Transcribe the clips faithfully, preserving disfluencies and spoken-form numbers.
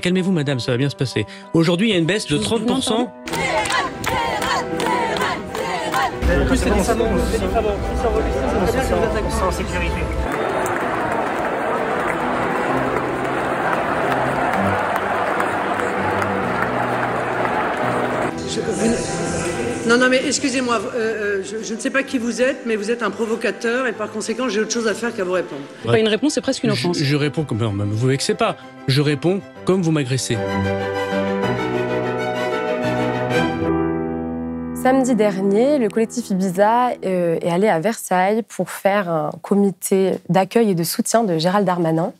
Calmez-vous, madame, ça va bien se passer. Aujourd'hui, il y a une baisse de trente pour cent. En plus, c'est des savons. C'est des savons. Ils sont en sécurité. Je, vous... Non, non, mais excusez-moi, euh, je, je ne sais pas qui vous êtes, mais vous êtes un provocateur et par conséquent, j'ai autre chose à faire qu'à vous répondre. C'est pas une réponse, c'est presque une offense. Je, je réponds comme... Non, mais vous vexez pas. Je réponds comme vous m'agressez. Samedi dernier, le collectif Ibiza euh, est allé à Versailles pour faire un comité d'accueil et de soutien de Gérald Darmanin.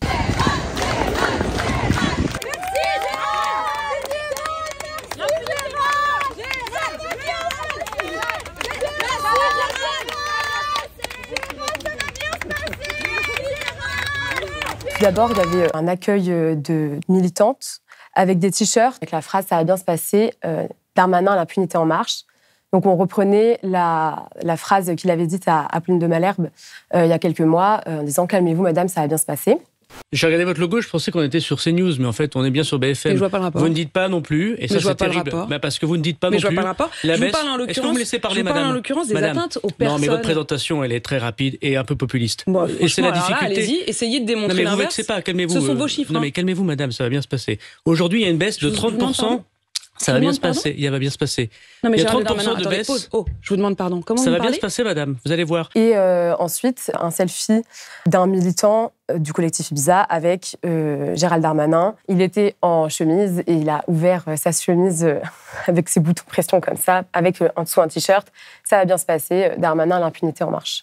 D'abord, il y avait un accueil de militantes avec des t-shirts avec la phrase « Ça va bien se passer euh, »,« Darmanin, l'impunité en marche ». Donc on reprenait la, la phrase qu'il avait dite à, à Pauline de Malherbe euh, il y a quelques mois euh, en disant « Calmez-vous, madame, ça va bien se passer ». J'ai regardé votre logo, je pensais qu'on était sur CNews, mais en fait, on est bien sur B F M. Mais je vois pas le rapport. Vous ne dites pas non plus, et ça, c'est terrible. Bah, parce que vous ne dites pas mais non je plus. vois pas le rapport. La je baisse. vous parle en l'occurrence. Est-ce que vous me laissez parler, je vous parle madame en l'occurrence des madame. atteintes aux personnes. Non, mais votre présentation, elle est très rapide et un peu populiste. Bon, et c'est la difficulté. Allez-y, essayez de démontrer non, mais vous l'inverse. vexez pas, calmez-vous. Ce sont vos chiffres. Non, hein. mais calmez-vous, madame, ça va bien se passer. Aujourd'hui, il y a une baisse de trente pour cent. Ça va bien se passer, il va bien se passer. Non, mais il y a trente trente pour cent de baisse. Pause. Oh, je vous demande pardon. Comment ça vous va parlez bien se passer, madame, vous allez voir. Et euh, ensuite, un selfie d'un militant euh, du collectif Ibiza avec euh, Gérald Darmanin. Il était en chemise et il a ouvert euh, sa chemise euh, avec ses boutons pression comme ça, avec euh, en dessous un t-shirt. Ça va bien se passer, euh, Darmanin, l'impunité en marche.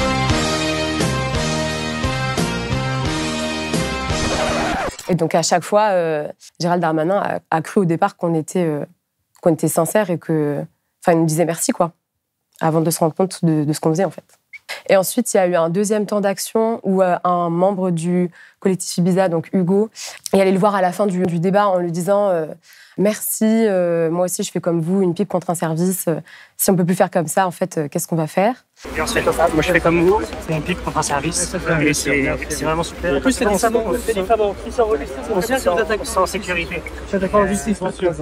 Et donc, à chaque fois, euh, Gérald Darmanin a, a cru au départ qu'on était, euh, qu'on était sincère et que... Enfin, il nous disait merci, quoi, avant de se rendre compte de, de ce qu'on faisait, en fait. Et ensuite, il y a eu un deuxième temps d'action où euh, un membre du collectif Ibiza, donc Hugo, est allé le voir à la fin du, du débat en lui disant euh, « Merci, euh, moi aussi, je fais comme vous, une pipe contre un service. Euh, si on peut plus faire comme ça, en fait, euh, qu'est-ce qu'on va faire ?» Et ensuite, moi je fais comme vous, c'est une pipe contre un service, et c'est vraiment super. En plus, c'est des savons, c'est des savons. Ils sont en sécurité. En justice,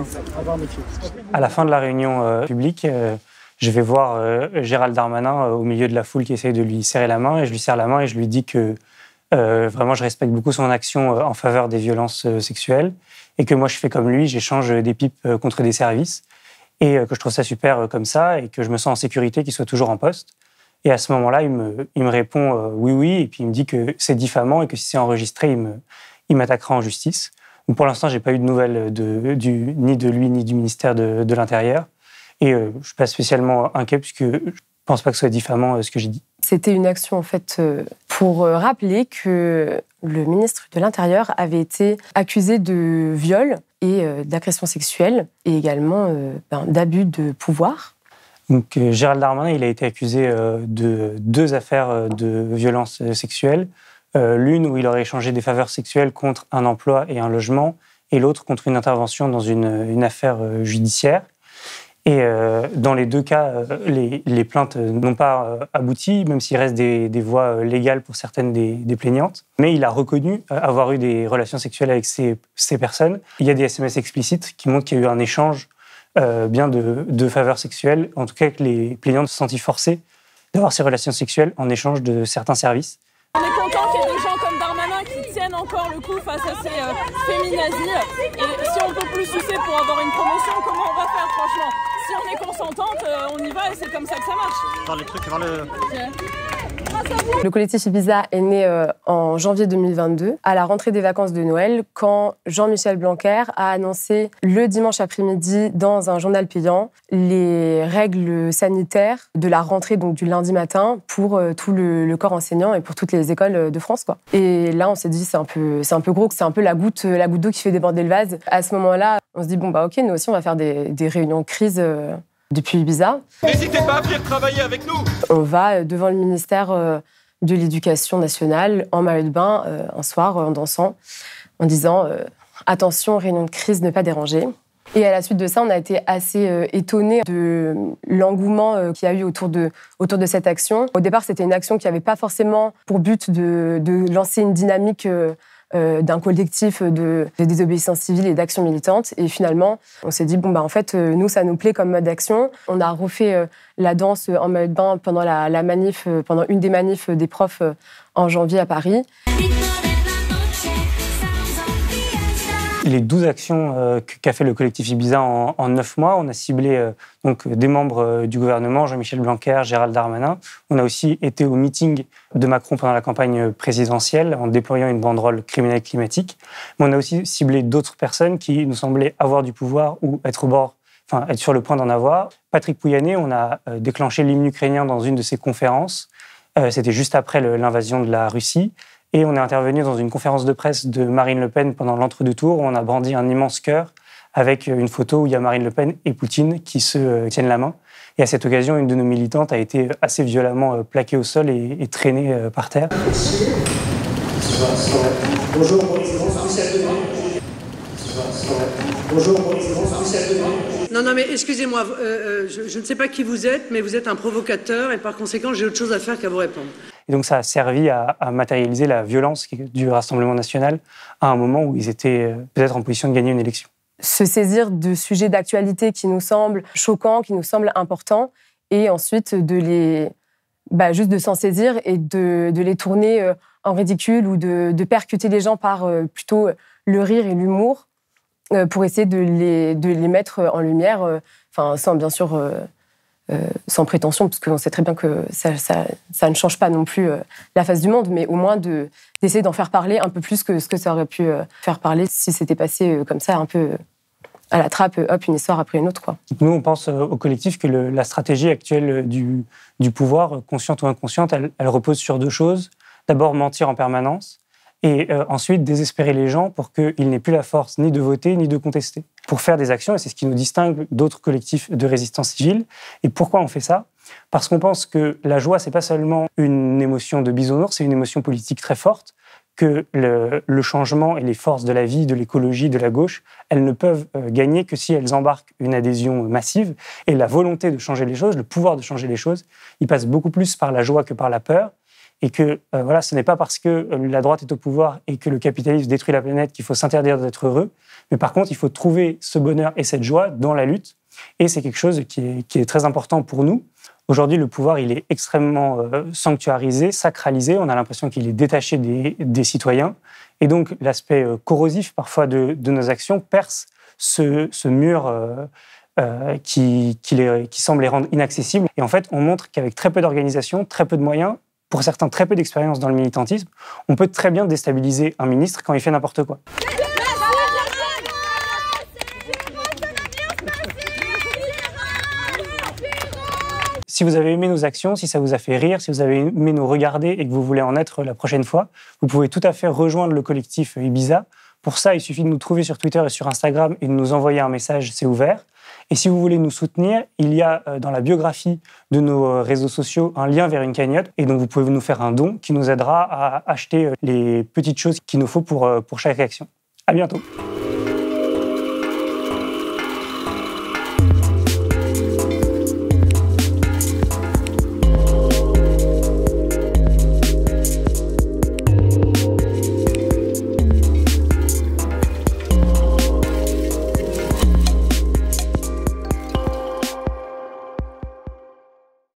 à la fin de la réunion euh, publique, euh, je vais voir euh, Gérald Darmanin euh, au milieu de la foule qui essaye de lui serrer la main, et je lui serre la main et je lui dis que euh, vraiment je respecte beaucoup son action euh, en faveur des violences euh, sexuelles, et que moi je fais comme lui, j'échange des pipes euh, contre des services, et euh, que je trouve ça super euh, comme ça, et que je me sens en sécurité qu'il soit toujours en poste. Et à ce moment-là, il me, il me répond euh, oui, oui, et puis il me dit que c'est diffamant et que si c'est enregistré, il, me, il m'attaquera en justice. Donc pour l'instant, je n'ai pas eu de nouvelles de, du, ni de lui ni du ministère de, de l'Intérieur. Et euh, je ne suis pas spécialement inquiet puisque je ne pense pas que ce soit diffamant euh, ce que j'ai dit. C'était une action en fait euh, pour euh, rappeler que le ministre de l'Intérieur avait été accusé de viol et euh, d'agression sexuelle et également euh, ben, d'abus de pouvoir. Donc, euh, Gérald Darmanin, il a été accusé euh, de deux affaires de violences sexuelles. Euh, l'une où il aurait échangé des faveurs sexuelles contre un emploi et un logement, et l'autre contre une intervention dans une, une affaire euh, judiciaire. Et euh, dans les deux cas, euh, les, les plaintes n'ont pas euh, abouti, même s'il reste des, des voies légales pour certaines des, des plaignantes. Mais il a reconnu euh, avoir eu des relations sexuelles avec ces, ces personnes. Il y a des S M S explicites qui montrent qu'il y a eu un échange Euh, bien de, de faveurs sexuelles, en tout cas que les plaignantes se sentent forcées d'avoir ces relations sexuelles en échange de certains services. On est content qu'il y ait des gens comme Darmanin qui tiennent encore le coup face à ces euh, féminazis. Et si on peut plus sucer pour avoir une promotion, comment on va faire franchement? Si on est consentante, euh, on y va et c'est comme ça que ça marche. Dans les trucs, dans le... Okay. Le collectif Ibiza est né euh, en janvier deux mille vingt-deux, à la rentrée des vacances de Noël, quand Jean-Michel Blanquer a annoncé le dimanche après-midi dans un journal payant les règles sanitaires de la rentrée donc du lundi matin pour euh, tout le, le corps enseignant et pour toutes les écoles de France, quoi. Et là, on s'est dit c'est un peu, c'est un peu gros, que c'est un peu la goutte, la goutte d'eau qui fait déborder le vase. À ce moment-là, on se dit bon bah ok, nous aussi on va faire des, des réunions de crise. Euh, Depuis Ibiza. N'hésitez pas à venir travailler avec nous. On va devant le ministère de l'Éducation nationale en maillot de bain un soir en dansant, en disant attention, réunion de crise, ne pas déranger. Et à la suite de ça, on a été assez étonnés de l'engouement qu'il y a eu autour de, autour de cette action. Au départ, c'était une action qui n'avait pas forcément pour but de, de lancer une dynamique euh, d'un collectif de, de désobéissance civile et d'action militante. Et finalement, on s'est dit, bon, bah, en fait, euh, nous, ça nous plaît comme mode d'action. On a refait euh, la danse en mode bain pendant la, la manif, euh, pendant une des manifs des profs euh, en janvier à Paris. Les douze actions euh, qu'a fait le collectif Ibiza en, en neuf mois, on a ciblé euh, donc, des membres euh, du gouvernement, Jean-Michel Blanquer, Gérald Darmanin. On a aussi été au meeting de Macron pendant la campagne présidentielle en déployant une banderole criminelle climatique. Mais on a aussi ciblé d'autres personnes qui nous semblaient avoir du pouvoir ou être au bord, enfin être sur le point d'en avoir. Patrick Pouyanné, on a euh, déclenché l'hymne ukrainien dans une de ses conférences. Euh, C'était juste après le, l'invasion de la Russie. Et on est intervenu dans une conférence de presse de Marine Le Pen pendant l'entre-deux-tours où on a brandi un immense cœur avec une photo où il y a Marine Le Pen et Poutine qui se tiennent la main. Et à cette occasion, une de nos militantes a été assez violemment plaquée au sol et, et traînée par terre. Bonjour, Bonjour, Non, non, mais excusez-moi, euh, euh, je, je ne sais pas qui vous êtes, mais vous êtes un provocateur et par conséquent, j'ai autre chose à faire qu'à vous répondre. Et donc ça a servi à, à matérialiser la violence du Rassemblement national à un moment où ils étaient peut-être en position de gagner une élection. Se saisir de sujets d'actualité qui nous semblent choquants, qui nous semblent importants, et ensuite de les, bah, juste de s'en saisir et de, de les tourner en ridicule ou de, de percuter les gens par euh, plutôt le rire et l'humour euh, pour essayer de les, de les mettre en lumière, euh, enfin, sans bien sûr... Euh, Euh, sans prétention, parce qu'on sait très bien que ça, ça, ça ne change pas non plus euh, la face du monde, mais au moins de, d'essayer d'en faire parler un peu plus que ce que ça aurait pu euh, faire parler si c'était passé euh, comme ça, un peu euh, à la trappe, euh, hop, une histoire après une autre, quoi. Nous, on pense euh, au collectif que le, la stratégie actuelle du, du pouvoir, consciente ou inconsciente, elle, elle repose sur deux choses. D'abord, mentir en permanence, et euh, ensuite désespérer les gens pour qu'ils n'aient plus la force ni de voter ni de contester. Pour faire des actions, et c'est ce qui nous distingue d'autres collectifs de résistance civile. Et pourquoi on fait ça ? Parce qu'on pense que la joie, c'est pas seulement une émotion de bisounours, c'est une émotion politique très forte, que le, le changement et les forces de la vie, de l'écologie, de la gauche, elles ne peuvent euh, gagner que si elles embarquent une adhésion massive. Et la volonté de changer les choses, le pouvoir de changer les choses, il passe beaucoup plus par la joie que par la peur. Et que euh, voilà, ce n'est pas parce que la droite est au pouvoir et que le capitalisme détruit la planète qu'il faut s'interdire d'être heureux, mais par contre, il faut trouver ce bonheur et cette joie dans la lutte, et c'est quelque chose qui est, qui est très important pour nous. Aujourd'hui, le pouvoir, il est extrêmement euh, sanctuarisé, sacralisé, on a l'impression qu'il est détaché des, des citoyens, et donc l'aspect euh, corrosif parfois de, de nos actions perce ce, ce mur euh, euh, qui, qui, les, qui semble les rendre inaccessibles. Et en fait, on montre qu'avec très peu d'organisation, très peu de moyens, pour certains très peu d'expérience dans le militantisme, on peut très bien déstabiliser un ministre quand il fait n'importe quoi. Si vous avez aimé nos actions, si ça vous a fait rire, si vous avez aimé nous regarder et que vous voulez en être la prochaine fois, vous pouvez tout à fait rejoindre le collectif Ibiza. Pour ça, il suffit de nous trouver sur Twitter et sur Instagram et de nous envoyer un message, c'est ouvert. Et si vous voulez nous soutenir, il y a dans la biographie de nos réseaux sociaux un lien vers une cagnotte. Et donc, vous pouvez nous faire un don qui nous aidera à acheter les petites choses qu'il nous faut pour, pour chaque action. À bientôt.